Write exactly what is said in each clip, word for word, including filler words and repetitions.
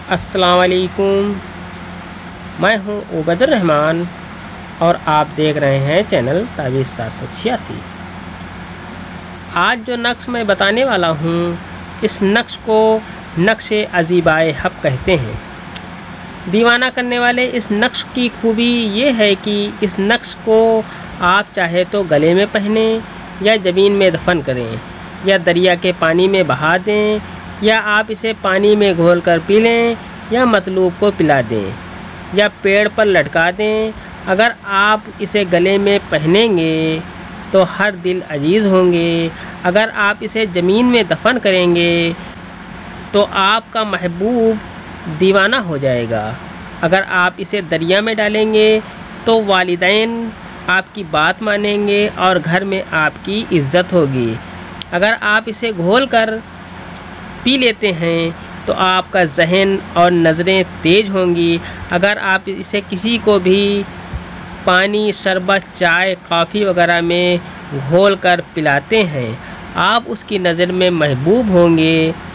अस्सलाम वालेकुम, मैं हूं उबैदुर रहमान और आप देख रहे हैं चैनल ताबीज़ सात सौ छियासी। आज जो नक्श मैं बताने वाला हूं, इस नक्श को नक्शे अजीबाए हक कहते हैं। दीवाना करने वाले इस नक्श की खूबी ये है कि इस नक्श को आप चाहे तो गले में पहने या ज़मीन में दफन करें या दरिया के पानी में बहा दें या आप इसे पानी में घोल कर पी लें या मतलूब को पिला दें या पेड़ पर लटका दें। अगर आप इसे गले में पहनेंगे तो हर दिल अजीज़ होंगे। अगर आप इसे ज़मीन में दफन करेंगे तो आपका महबूब दीवाना हो जाएगा। अगर आप इसे दरिया में डालेंगे तो वालिदैन आपकी बात मानेंगे और घर में आपकी इज़्ज़त होगी। अगर आप इसे घोल कर पी लेते हैं तो आपका जहन और नज़रें तेज़ होंगी। अगर आप इसे किसी को भी पानी, शरबत, चाय, कॉफ़ी वगैरह में घोल कर पिलाते हैं, आप उसकी नज़र में महबूब होंगे।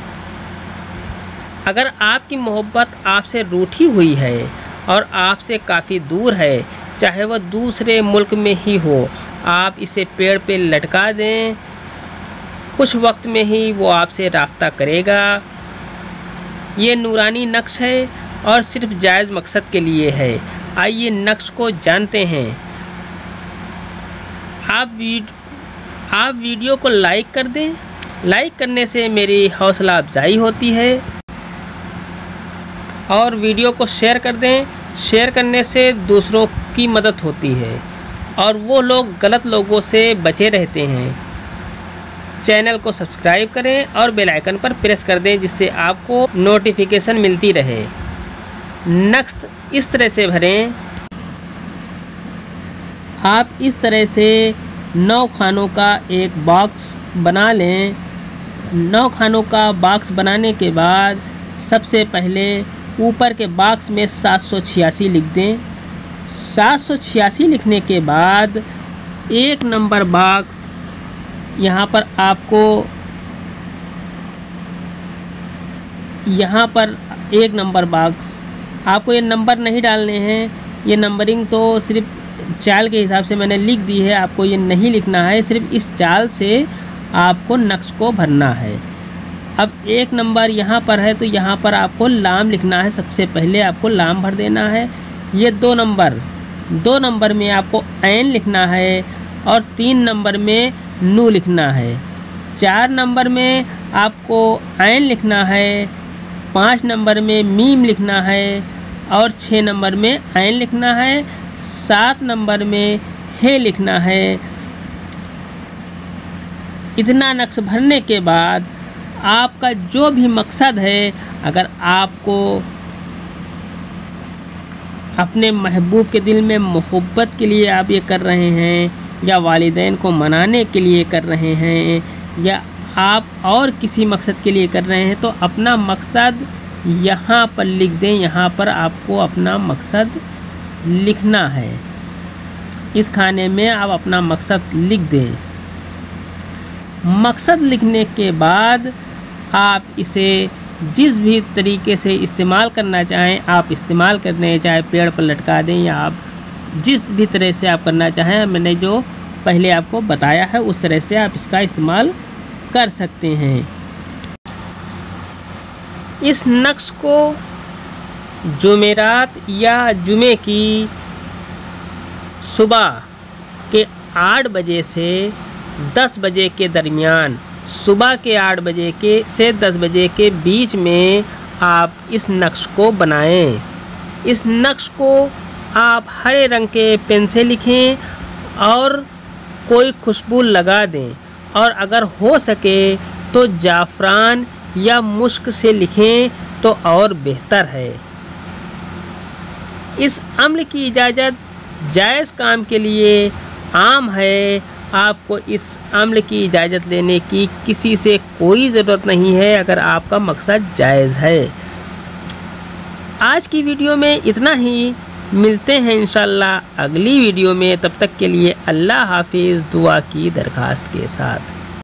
अगर आपकी मोहब्बत आपसे रूठी हुई है और आपसे काफ़ी दूर है, चाहे वह दूसरे मुल्क में ही हो, आप इसे पेड़ पे लटका दें, कुछ वक्त में ही वो आपसे राब्ता करेगा। ये नूरानी नक्श है और सिर्फ जायज़ मकसद के लिए है। आइए नक्श को जानते हैं। आप वीड आप वीडियो को लाइक कर दें। लाइक करने से मेरी हौसला अफजाई होती है और वीडियो को शेयर कर दें। शेयर करने से दूसरों की मदद होती है और वो लोग गलत लोगों से बचे रहते हैं। चैनल को सब्सक्राइब करें और बेल आइकन पर प्रेस कर दें जिससे आपको नोटिफिकेशन मिलती रहे। नक्श इस तरह से भरें। आप इस तरह से नौ खानों का एक बॉक्स बना लें। नौ खानों का बॉक्स बनाने के बाद सबसे पहले ऊपर के बॉक्स में सात सौ छियासी लिख दें। सात सौ छियासी लिखने के बाद एक नंबर बॉक्स यहाँ पर आपको यहाँ पर एक नंबर बॉक्स आपको ये नंबर नहीं डालने हैं। ये नंबरिंग तो सिर्फ चाल के हिसाब से मैंने लिख दी है, आपको ये नहीं लिखना है। सिर्फ इस चाल से आपको नक्श को भरना है। अब एक नंबर यहाँ पर है तो यहाँ पर आपको लाम लिखना है। सबसे पहले आपको लाम भर देना है। ये दो नंबर दो नंबर में आपको ऐन लिखना है और तीन नंबर में नू लिखना है। चार नंबर में आपको ऐन लिखना है, पाँच नंबर में मीम लिखना है और छः नंबर में ऐन लिखना है, सात नंबर में हे लिखना है। इतना नक्श भरने के बाद आपका जो भी मकसद है, अगर आपको अपने महबूब के दिल में मोहब्बत के लिए आप ये कर रहे हैं या वालिदैन को मनाने के लिए कर रहे हैं या आप और किसी मकसद के लिए कर रहे हैं, तो अपना मकसद यहाँ पर लिख दें। यहाँ पर आपको अपना मकसद लिखना है। इस खाने में आप अपना मकसद लिख दें। मकसद लिखने के बाद आप इसे जिस भी तरीके से इस्तेमाल करना चाहें आप इस्तेमाल कर दें, चाहे पेड़ पर लटका दें या आप जिस भी तरह से आप करना चाहें, मैंने जो पहले आपको बताया है उस तरह से आप इसका इस्तेमाल कर सकते हैं। इस नक्श को जुमेरात या जुमे की सुबह के आठ बजे से दस बजे के दरमियान, सुबह के आठ बजे के से दस बजे के बीच में आप इस नक्श को बनाएं। इस नक्श को आप हरे रंग के पेन से लिखें और कोई खुशबू लगा दें और अगर हो सके तो जाफ़रान या मुश्क से लिखें तो और बेहतर है। इस अम्ल की इजाज़त जायज़ काम के लिए आम है। आपको इस अम्ल की इजाज़त लेने की किसी से कोई ज़रूरत नहीं है अगर आपका मकसद जायज़ है। आज की वीडियो में इतना ही। मिलते हैं इंशाअल्लाह अगली वीडियो में। तब तक के लिए अल्लाह हाफिज़ दुआ की दरख्वास्त के साथ।